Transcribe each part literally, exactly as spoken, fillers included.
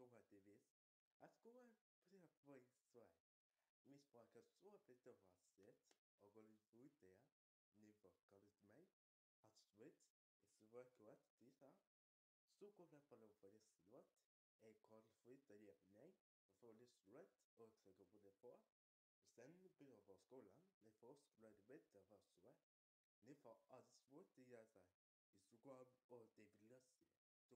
cachorra de vez. As coisas por isso é. Mis para cachorra peste vasset, ogolin fruitea, niver kalis mei, at switch, is work tisa. Suko na pala for this lot, e call fruita di nei, for this red, or så går på det på. Sen blir av skolan, ni får skola det bättre av oss, va? Ni får alls svårt det gör sig. I skolan och det vill jag se.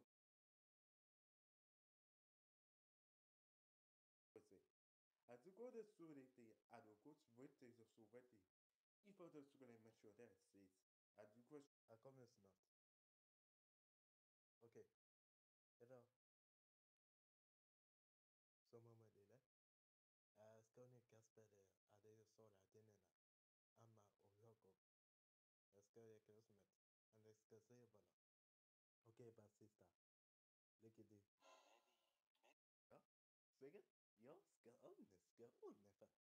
As you go to surety, I do go to waiting to surety. If I don't going to make sure that says, as you go, I come as not. Okay, hello. So, Mama Dele, uh, Stony Casper, I did saw that dinner. I'm a Oyoko. Let's go to Christmas. And let's go say about it. Okay, but sister, look at this. Ja, säkert. Ja, ska on, ska on,